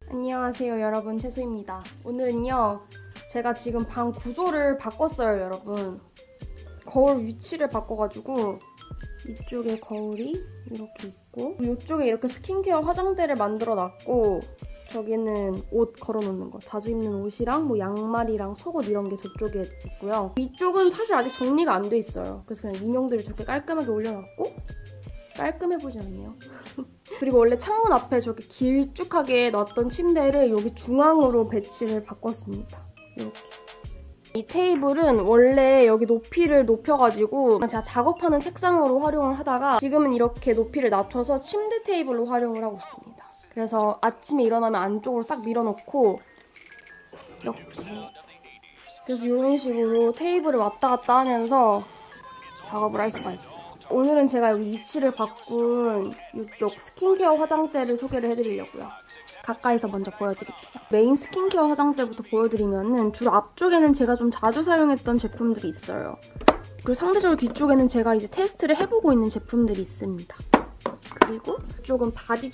안녕하세요 여러분, 채소입니다. 오늘은요 제가 지금 방 구조를 바꿨어요 여러분. 거울 위치를 바꿔가지고 이쪽에 거울이 이렇게 있고 이쪽에 이렇게 스킨케어 화장대를 만들어 놨고 저기는 옷 걸어놓는 거, 자주 입는 옷이랑 뭐 양말이랑 속옷 이런 게 저쪽에 있고요. 이쪽은 사실 아직 정리가 안 돼 있어요. 그래서 그냥 인형들을 저렇게 깔끔하게 올려놨고, 깔끔해 보진 않네요. 그리고 원래 창문 앞에 저렇게 길쭉하게 놨던 침대를 여기 중앙으로 배치를 바꿨습니다. 이렇게. 이 테이블은 원래 여기 높이를 높여가지고 제가 작업하는 책상으로 활용을 하다가 지금은 이렇게 높이를 낮춰서 침대 테이블로 활용을 하고 있습니다. 그래서 아침에 일어나면 안쪽으로 싹 밀어넣고 이렇게. 그래서 이런 식으로 테이블을 왔다 갔다 하면서 작업을 할 수가 있어요. 오늘은 제가 여기 위치를 바꾼 이쪽 스킨케어 화장대를 소개를 해드리려고요. 가까이서 먼저 보여드릴게요. 메인 스킨케어 화장대부터 보여드리면은 주로 앞쪽에는 제가 좀 자주 사용했던 제품들이 있어요. 그리고 상대적으로 뒤쪽에는 제가 이제 테스트를 해보고 있는 제품들이 있습니다. 그리고 이쪽은 바디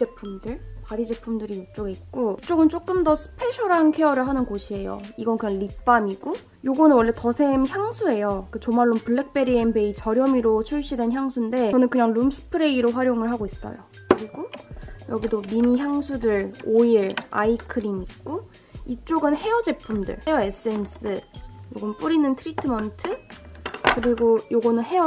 제품들이 이쪽에 있고, 이쪽은 조금 더 스페셜한 케어를 하는 곳이에요. 이건 그냥 립밤이고, 요거는 원래 더샘 향수예요. 그 조말론 블랙베리 앤 베이 저렴이로 출시된 향수인데 저는 그냥 룸 스프레이로 활용을 하고 있어요. 그리고 여기도 미니 향수들, 오일, 아이크림 있고, 이쪽은 헤어 제품들, 헤어 에센스, 요건 뿌리는 트리트먼트, 그리고 요거는 헤어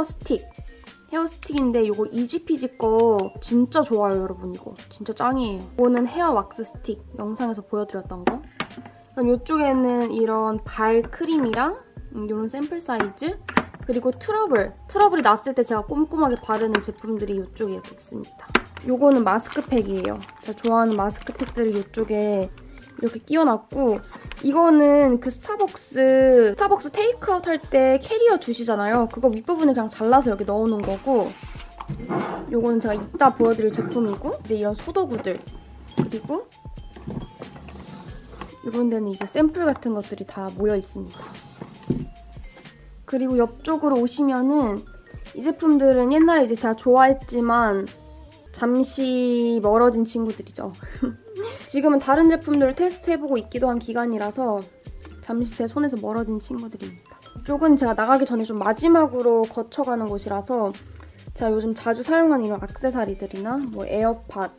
스틱인데 요거 이지피지 거 진짜 좋아요 여러분. 이거 진짜 짱이에요. 이거는 헤어 왁스 스틱, 영상에서 보여드렸던 거. 그다음 요쪽에는 이런 발 크림이랑 이런 샘플 사이즈, 그리고 트러블이 났을 때 제가 꼼꼼하게 바르는 제품들이 이쪽에 이렇게 있습니다. 요거는 마스크팩이에요. 제가 좋아하는 마스크팩들을 이쪽에 이렇게 끼워놨고, 이거는 그 스타벅스 테이크아웃 할 때 캐리어 주시잖아요. 그거 윗부분을 그냥 잘라서 여기 넣어놓은 거고, 요거는 제가 이따 보여드릴 제품이고, 이제 이런 소도구들, 그리고 이런 데는 이제 샘플 같은 것들이 다 모여 있습니다. 그리고 옆쪽으로 오시면은 이 제품들은 옛날에 이제 제가 좋아했지만 잠시 멀어진 친구들이죠. 지금은 다른 제품들을 테스트해보고 있기도 한 기간이라서 잠시 제 손에서 멀어진 친구들입니다. 이쪽은 제가 나가기 전에 좀 마지막으로 거쳐가는 곳이라서 제가 요즘 자주 사용하는 이런 액세서리들이나 뭐 에어팟,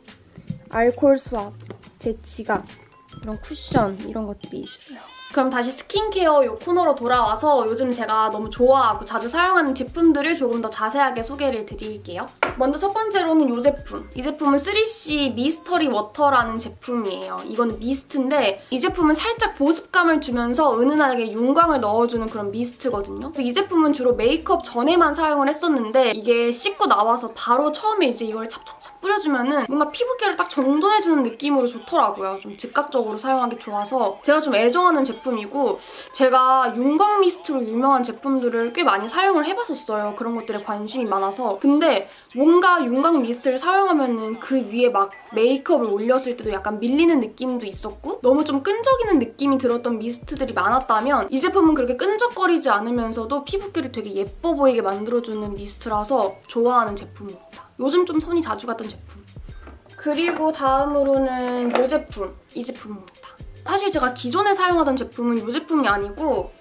알콜 스왑, 제 지갑, 이런 쿠션 이런 것들이 있어요. 그럼 다시 스킨케어 이 코너로 돌아와서 요즘 제가 너무 좋아하고 자주 사용하는 제품들을 조금 더 자세하게 소개를 드릴게요. 먼저 첫 번째로는 이 제품. 이 제품은 3C 미스터리 워터라는 제품이에요. 이거는 미스트인데 이 제품은 살짝 보습감을 주면서 은은하게 윤광을 넣어주는 그런 미스트거든요. 그래서 이 제품은 주로 메이크업 전에만 사용을 했었는데 이게 씻고 나와서 바로 처음에 이제 이걸 찹찹찹 뿌려주면은 뭔가 피부결을 딱 정돈해주는 느낌으로 좋더라고요. 좀 즉각적으로 사용하기 좋아서 제가 좀 애정하는 제품이고, 제가 윤광 미스트로 유명한 제품들을 꽤 많이 사용을 해봤었어요. 그런 것들에 관심이 많아서. 근데 뭔가 윤광 미스트를 사용하면은 그 위에 막 메이크업을 올렸을 때도 약간 밀리는 느낌도 있었고 너무 좀 끈적이는 느낌이 들었던 미스트들이 많았다면 이 제품은 그렇게 끈적거리지 않으면서도 피부결이 되게 예뻐 보이게 만들어주는 미스트라서 좋아하는 제품입니다. 요즘 좀 손이 자주 갔던 제품. 그리고 다음으로는 이 제품입니다. 사실 제가 기존에 사용하던 제품은 이 제품이 아니고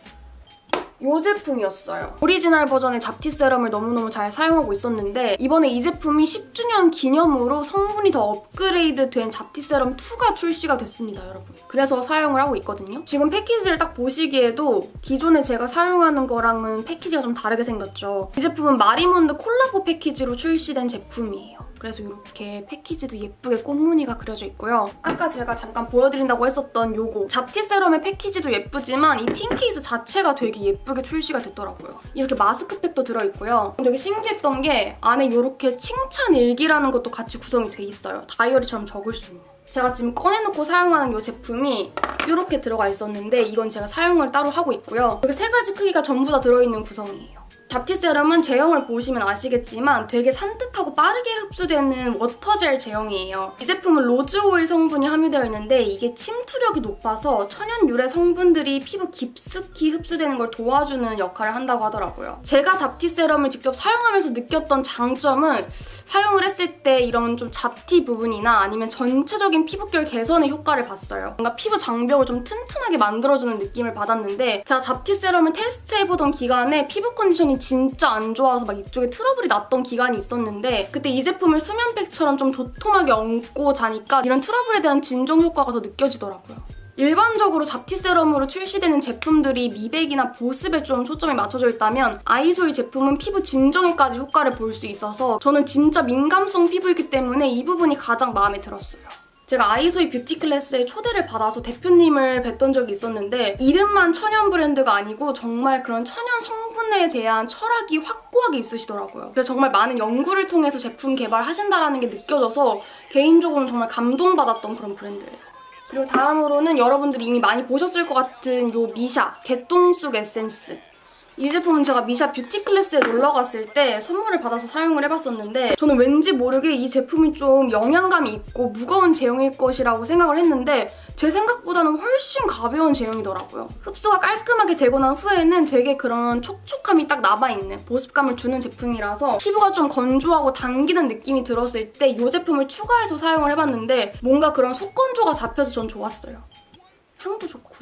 이 제품이었어요. 오리지널 버전의 잡티 세럼을 너무너무 잘 사용하고 있었는데 이번에 이 제품이 10주년 기념으로 성분이 더 업그레이드 된 잡티 세럼 2가 출시가 됐습니다, 여러분. 그래서 사용을 하고 있거든요. 지금 패키지를 딱 보시기에도 기존에 제가 사용하는 거랑은 패키지가 좀 다르게 생겼죠. 이 제품은 마리몬드 콜라보 패키지로 출시된 제품이에요. 그래서 이렇게 패키지도 예쁘게 꽃무늬가 그려져 있고요. 아까 제가 잠깐 보여드린다고 했었던 요거 잡티 세럼의 패키지도 예쁘지만 이 틴 케이스 자체가 되게 예쁘게 출시가 됐더라고요. 이렇게 마스크팩도 들어있고요. 되게 신기했던 게 안에 이렇게 칭찬 일기라는 것도 같이 구성이 돼 있어요. 다이어리처럼 적을 수 있는. 제가 지금 꺼내놓고 사용하는 이 제품이 이렇게 들어가 있었는데 이건 제가 사용을 따로 하고 있고요. 이렇게 3가지 크기가 전부 다 들어있는 구성이에요. 잡티 세럼은 제형을 보시면 아시겠지만 되게 산뜻하고 빠르게 흡수되는 워터젤 제형이에요. 이 제품은 로즈오일 성분이 함유되어 있는데 이게 침투력이 높아서 천연 유래 성분들이 피부 깊숙이 흡수되는 걸 도와주는 역할을 한다고 하더라고요. 제가 잡티 세럼을 직접 사용하면서 느꼈던 장점은 사용을 했을 때 이런 좀 잡티 부분이나 아니면 전체적인 피부결 개선의 효과를 봤어요. 뭔가 피부 장벽을 좀 튼튼하게 만들어주는 느낌을 받았는데 제가 잡티 세럼을 테스트해보던 기간에 피부 컨디션이 진짜 안 좋아서 막 이쪽에 트러블이 났던 기간이 있었는데 그때 이 제품을 수면백처럼 좀 도톰하게 얹고 자니까 이런 트러블에 대한 진정 효과가 더 느껴지더라고요. 일반적으로 잡티 세럼으로 출시되는 제품들이 미백이나 보습에 좀 초점이 맞춰져 있다면 아이소이 제품은 피부 진정에까지 효과를 볼 수 있어서 저는 진짜 민감성 피부이기 때문에 이 부분이 가장 마음에 들었어요. 제가 아이소이 뷰티 클래스에 초대를 받아서 대표님을 뵀던 적이 있었는데 이름만 천연 브랜드가 아니고 정말 그런 천연 성분에 대한 철학이 확고하게 있으시더라고요. 그래서 정말 많은 연구를 통해서 제품 개발하신다는 게 느껴져서 개인적으로는 정말 감동받았던 그런 브랜드예요. 그리고 다음으로는 여러분들이 이미 많이 보셨을 것 같은 요 미샤 개똥쑥 에센스. 이 제품은 제가 미샤 뷰티 클래스에 놀러 갔을 때 선물을 받아서 사용을 해봤었는데 저는 왠지 모르게 이 제품이 좀 영양감이 있고 무거운 제형일 것이라고 생각을 했는데 제 생각보다는 훨씬 가벼운 제형이더라고요. 흡수가 깔끔하게 되고 난 후에는 되게 그런 촉촉함이 딱 남아있는 보습감을 주는 제품이라서 피부가 좀 건조하고 당기는 느낌이 들었을 때 이 제품을 추가해서 사용을 해봤는데 뭔가 그런 속건조가 잡혀서 전 좋았어요. 향도 좋고.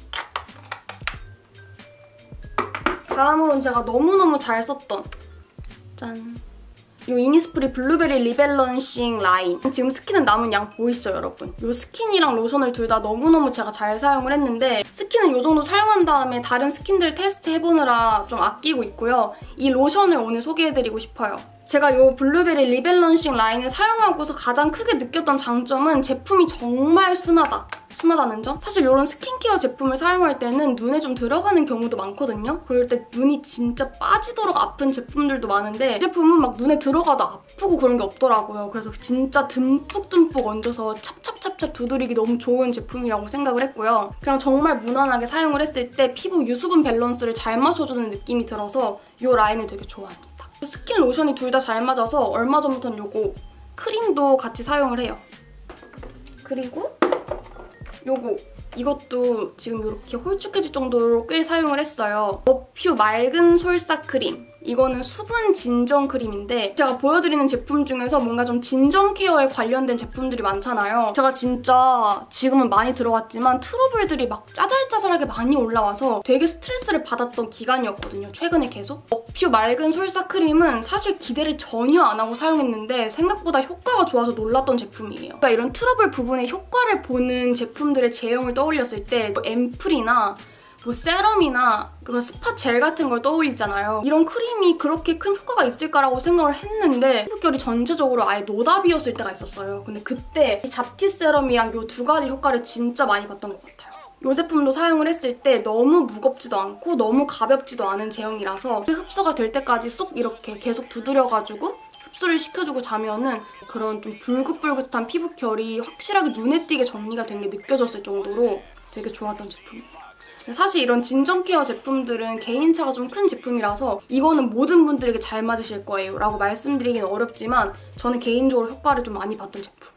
다음으로는 제가 너무너무 잘 썼던 짠! 이 이니스프리 블루베리 리밸런싱 라인. 지금 스킨은 남은 양 보이시죠, 여러분? 이 스킨이랑 로션을 둘 다 너무너무 제가 잘 사용을 했는데 스킨은 이 정도 사용한 다음에 다른 스킨들 테스트해보느라 좀 아끼고 있고요. 이 로션을 오늘 소개해드리고 싶어요. 제가 이 블루베리 리밸런싱 라인을 사용하고서 가장 크게 느꼈던 장점은 제품이 정말 순하다. 순하다는 점? 사실 이런 스킨케어 제품을 사용할 때는 눈에 좀 들어가는 경우도 많거든요? 그럴 때 눈이 진짜 빠지도록 아픈 제품들도 많은데 이 제품은 막 눈에 들어가도 아프고 그런 게 없더라고요. 그래서 진짜 듬뿍듬뿍 얹어서 찹찹찹찹 두드리기 너무 좋은 제품이라고 생각을 했고요. 그냥 정말 무난하게 사용을 했을 때 피부 유수분 밸런스를 잘 맞춰주는 느낌이 들어서 이 라인을 되게 좋아합니다. 스킨 로션이 둘 다 잘 맞아서 얼마 전부터는 요거 크림도 같이 사용을 해요. 그리고 이것도 지금 이렇게 홀쭉해질 정도로 꽤 사용을 했어요. 어퓨 맑은 솔사 크림. 이거는 수분 진정 크림인데 제가 보여드리는 제품 중에서 뭔가 좀 진정 케어에 관련된 제품들이 많잖아요. 제가 진짜 지금은 많이 들어갔지만 트러블들이 막 짜잘짜잘하게 많이 올라와서 되게 스트레스를 받았던 기간이었거든요. 최근에 계속. 어퓨 맑은 솔사 크림은 사실 기대를 전혀 안 하고 사용했는데 생각보다 효과가 좋아서 놀랐던 제품이에요. 그러니까 이런 트러블 부분에 효과를 보는 제품들의 제형을 떠올렸을 때 앰플이나 세럼이나 그런 스파 젤 같은 걸 떠올리잖아요. 이런 크림이 그렇게 큰 효과가 있을까라고 생각을 했는데 피부결이 전체적으로 아예 노답이었을 때가 있었어요. 근데 그때 이 잡티 세럼이랑 이 두 가지 효과를 진짜 많이 봤던 것 같아요. 이 제품도 사용을 했을 때 너무 무겁지도 않고 너무 가볍지도 않은 제형이라서 흡수가 될 때까지 쏙 이렇게 계속 두드려가지고 흡수를 시켜주고 자면은 그런 좀 불긋불긋한 피부결이 확실하게 눈에 띄게 정리가 된 게 느껴졌을 정도로 되게 좋았던 제품이에요. 사실 이런 진정 케어 제품들은 개인차가 좀 큰 제품이라서 이거는 모든 분들에게 잘 맞으실 거예요 라고 말씀드리기는 어렵지만 저는 개인적으로 효과를 좀 많이 봤던 제품.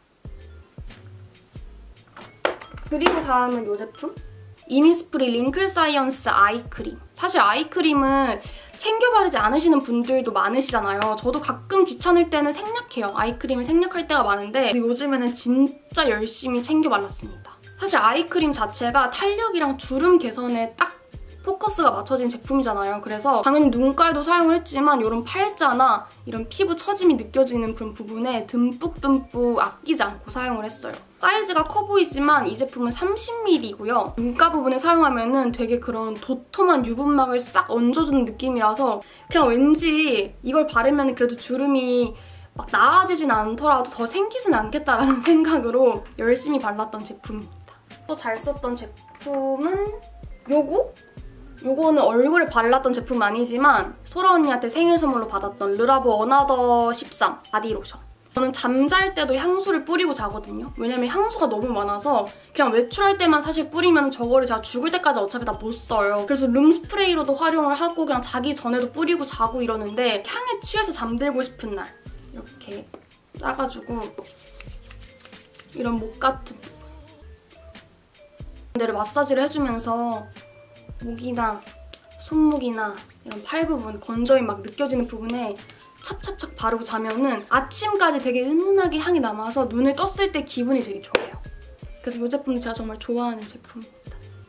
그리고 다음은 이 제품? 이니스프리 링클 사이언스 아이크림. 사실 아이크림은 챙겨 바르지 않으시는 분들도 많으시잖아요. 저도 가끔 귀찮을 때는 생략해요. 아이크림을 생략할 때가 많은데 요즘에는 진짜 열심히 챙겨 발랐습니다. 사실 아이크림 자체가 탄력이랑 주름 개선에 딱 포커스가 맞춰진 제품이잖아요. 그래서 당연히 눈가에도 사용을 했지만 이런 팔자나 이런 피부 처짐이 느껴지는 그런 부분에 듬뿍듬뿍 아끼지 않고 사용을 했어요. 사이즈가 커 보이지만 이 제품은 30ml이고요. 눈가 부분에 사용하면 되게 그런 도톰한 유분막을 싹 얹어주는 느낌이라서 그냥 왠지 이걸 바르면 그래도 주름이 막 나아지진 않더라도 더 생기진 않겠다라는 생각으로 열심히 발랐던 제품입니다. 또 잘 썼던 제품은 요거는 얼굴에 발랐던 제품 아니지만 소라 언니한테 생일 선물로 받았던 르라보 어나더 13 바디로션. 저는 잠잘 때도 향수를 뿌리고 자거든요. 왜냐면 향수가 너무 많아서 그냥 외출할 때만 사실 뿌리면 저거를 제가 죽을 때까지 어차피 다 못 써요. 그래서 룸스프레이로도 활용을 하고 그냥 자기 전에도 뿌리고 자고 이러는데 향에 취해서 잠들고 싶은 날 이렇게 짜가지고 이런 목 같은 데를 마사지를 해주면서 목이나 손목이나 이런 팔 부분, 건조함이 막 느껴지는 부분에 찹찹찹 바르고 자면은 아침까지 되게 은은하게 향이 남아서 눈을 떴을 때 기분이 되게 좋아요. 그래서 이 제품은 제가 정말 좋아하는 제품입니다.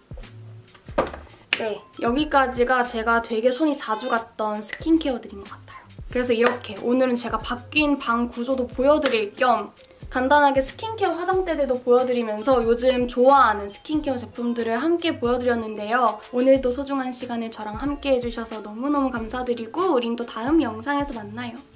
네, 여기까지가 제가 되게 손이 자주 갔던 스킨케어들인 것 같아요. 그래서 이렇게 오늘은 제가 바뀐 방 구조도 보여드릴 겸 간단하게 스킨케어 화장대들도 보여드리면서 요즘 좋아하는 스킨케어 제품들을 함께 보여드렸는데요. 오늘도 소중한 시간을 저랑 함께 해주셔서 너무너무 감사드리고 우린 또 다음 영상에서 만나요.